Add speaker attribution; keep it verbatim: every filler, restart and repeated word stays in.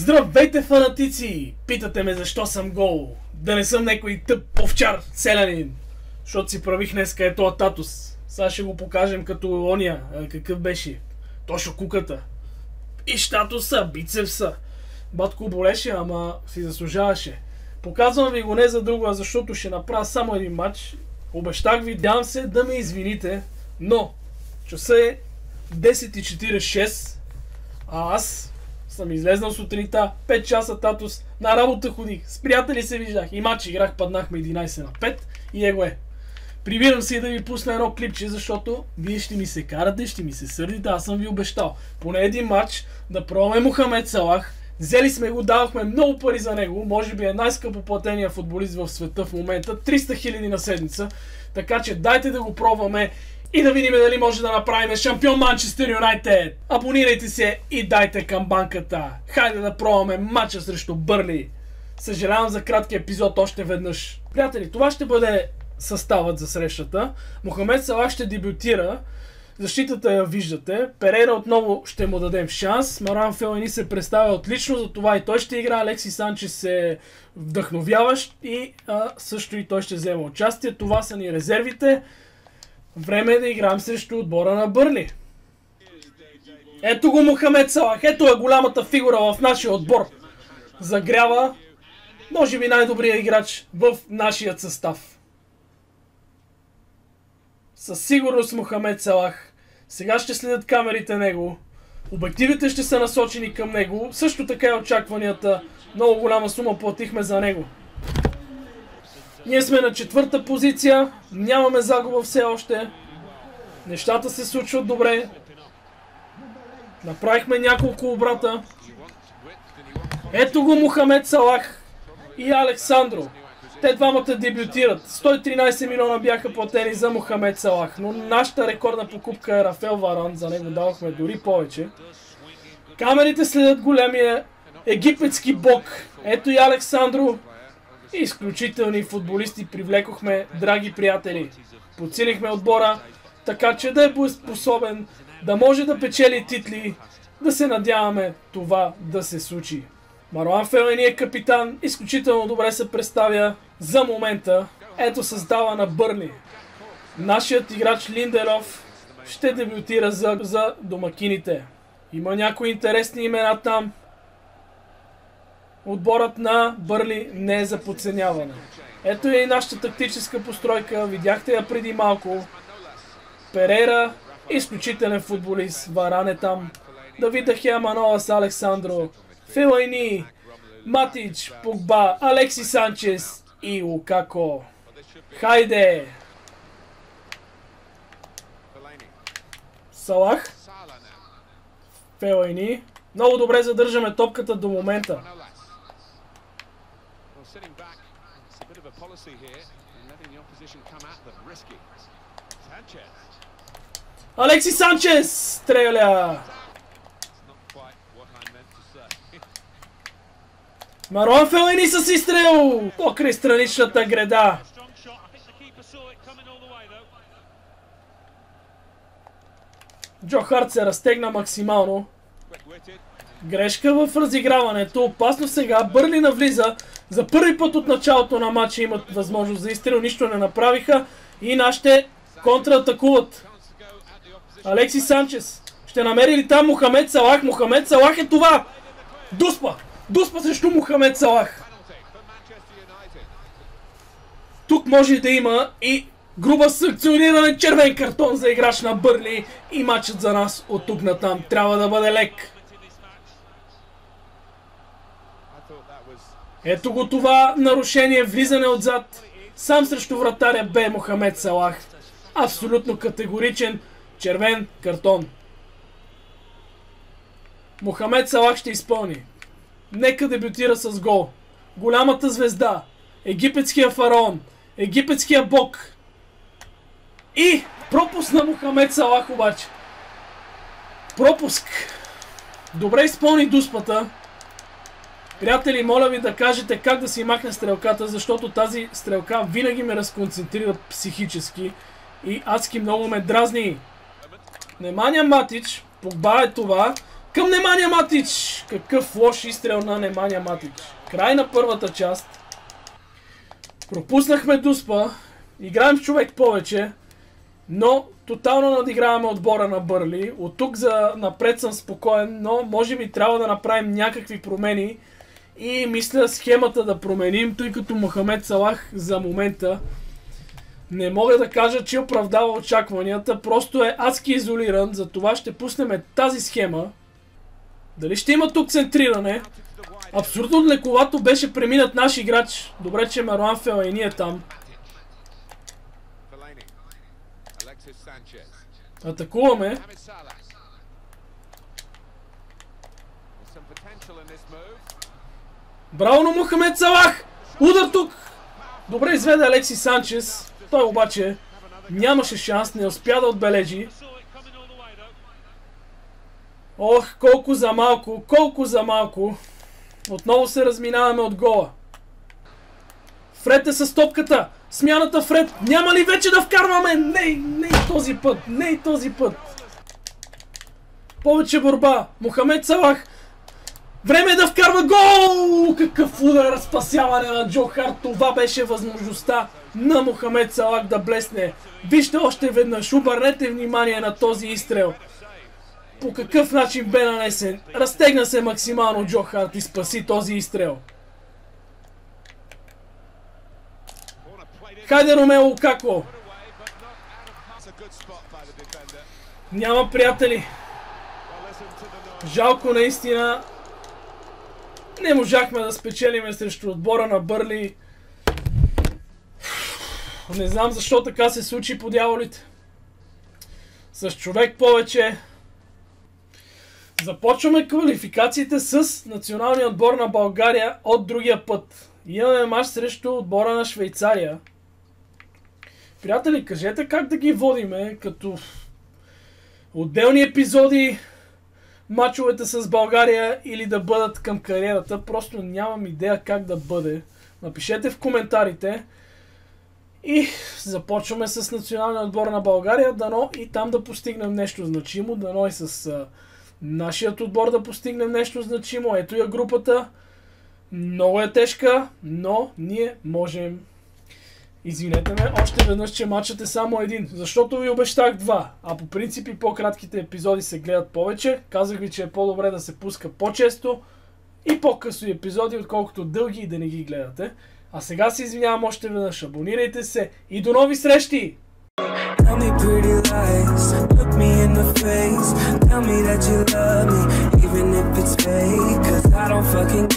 Speaker 1: Здравейте, фанатици! Питате ме защо съм гол. Да не съм някой тъп овчар, селянин. Защото си правих днеска ето Ататус. Сега ще го покажем като ония. Какъв беше? Точно куката. И щатуса, бицепса. Батко болеше, ама си заслужаваше. Показвам ви го не за друго, а защото ще направя само един матч. Обещах ви, дам се да ме извините. Но, часа е десет и четирийсет и шест. А аз съм излезнал сутринта, пет часа татус, на работа ходих, с приятели се виждах и матч играх, паднахме единайсет на пет и его е. Прибирам се и да ви пусна едно клипче, защото вие ще ми се карате, ще ми се сърдите, аз съм ви обещал. Поне един матч да пробваме Мохамед Салах, взели сме го, давахме много пари за него, може би е най-скъпо платения футболист в света в момента, триста хиляди на седмица, така че дайте да го пробваме. И да видим дали може да направим шампион Манчестър Юнайтед. Абонирайте се и дайте камбанката. Хайде да пробваме матча срещу Бърли. Съжалявам за краткия епизод още веднъж. Приятели, това ще бъде съставът за срещата. Мохамед Салах ще дебютира. Защитата я виждате. Перейра отново ще му дадем шанс. Маруан Фелайни се представя отлично, за това и той ще игра. Алекси Санчес е вдъхновяващ и а, също и той ще вземе участие. Това са ни резервите. Време е да играем срещу отбора на Бърли. Ето го Мохамед Салах. Ето е голямата фигура в нашия отбор. Загрява, може би най-добрият играч в нашия състав. Със сигурност Мохамед Салах. Сега ще следят камерите него. Обективите ще са насочени към него. Също така и очакванията. Много голяма сума платихме за него. Ние сме на четвърта позиция, нямаме загуба все още. Нещата се случват добре. Направихме няколко обрата. Ето го Мохамед Салах и Александро. Те двамата дебютират. сто и тринайсет милиона бяха платени за Мохамед Салах, но нашата рекордна покупка е Рафел Варан, за него давахме дори повече. Камерите следят големия египетски бог. Ето и Александро. Изключителни футболисти привлекохме, драги приятели. Подсилихме отбора, така че да е боеспособен, да може да печели титли, да се надяваме това да се случи. Маруан Фелайни е капитан, изключително добре се представя за момента. Ето състава на Бърли. Нашият играч Линделов ще дебютира за, за домакините. Има някои интересни имена там. Отборът на Бърли не е за подценяване. Ето е и нашата тактическа постройка. Видяхте я преди малко. Перейра, изключителен футболист. Варан е там. Давид Де Хеа, Манолас, Александро, Фелайни, Матич, Погба, Алекси Санчес и Лукако. Хайде! Салах. Фелайни. Много добре задържаме топката до момента. Алекси Санчес стреля! Маруан Фелайни с изстрел! Покрай страничната греда. Джо Харт се разтегна максимално. Грешка в разиграването. Опасно сега. Бърли навлиза. За първи път от началото на матча имат възможност за изстрел. Нищо не направиха. И нашите контратакуват. Алекси Санчес. Ще намери ли там Мохамед Салах? Мохамед Салах е това! Дуспа! Дуспа срещу Мохамед Салах. Тук може да има и груба санкциониране, червен картон за играч на Бърли. И матчът за нас от тук натам трябва да бъде лек. Ето го това нарушение, влизане отзад. Сам срещу вратаря бе Мохамед Салах. Абсолютно категоричен червен картон. Мохамед Салах ще изпълни. Нека дебютира с гол. Голямата звезда. Египетския фараон. Египетския бог. И пропуск на Мохамед Салах обаче. Пропуск. Добре изпълни дуспата. Приятели, моля ви да кажете как да си махне стрелката, защото тази стрелка винаги ме разконцентрира психически и адски много ме дразни. Немания Матич, Погба е това. Към Немanja Matic! Какъв лош изстрел на Немanja Matic. Край на първата част. Пропуснахме Дуспа. Играем с човек повече. Но тотално надиграваме отбора на Бърли. От тук за напред съм спокоен, но може би трябва да направим някакви промени. И мисля схемата да променим, тъй като Мохамед Салах за момента не мога да кажа, че оправдава очакванията. Просто е адски изолиран, затова ще пуснем тази схема. Дали ще има тук центриране? Абсолютно лековато беше преминат наш играч. Добре, че Маруан Фелайни е там. Атакуваме. Браво на Мохамед Салах! Удар тук! Добре изведе Алекси Санчес. Той обаче нямаше шанс, не успя да отбележи. Ох, колко за малко, колко за малко. Отново се разминаваме от гола. Фред е с топката. Смяната Фред. Няма ли вече да вкарваме? Не, не и този път. Не и този път. Повече борба. Мохамед Салах. Време е да вкарва гол! Какъв удар, спасяване на Джо Харт. Това беше възможността на Мохамед Салах да блесне. Вижте още веднъж. Обърнете внимание на този изстрел. По какъв начин бе нанесен. Разтегна се максимално Джо Харт и спаси този изстрел. Хайде, Ромело Лукако! Няма, приятели. Жалко наистина. Не можахме да спечелиме срещу отбора на Бърли. Не знам защо така се случи по дяволите. С човек повече. Започваме квалификациите с националния отбор на България от другия път. Имаме мач срещу отбора на Швейцария. Приятели, кажете как да ги водиме, като отделни епизоди, мачовете с България или да бъдат към кариерата. Просто нямам идея как да бъде. Напишете в коментарите. И започваме с националния отбор на България. Дано и там да постигнем нещо значимо. Дано и с а, нашият отбор да постигнем нещо значимо. Ето я групата. Много е тежка, но ние можем. Извинете ме още веднъж, че матчът е само един, защото ви обещах два, а по принцип и по-кратките епизоди се гледат повече. Казах ви, че е по-добре да се пуска по-често и по-късо епизоди, отколкото дълги и да не ги гледате. А сега се извинявам още веднъж, абонирайте се и до нови срещи!
Speaker 2: Tell me pretty lies, look me in the face, tell me that you love me, even if it's fake, cause I don't fucking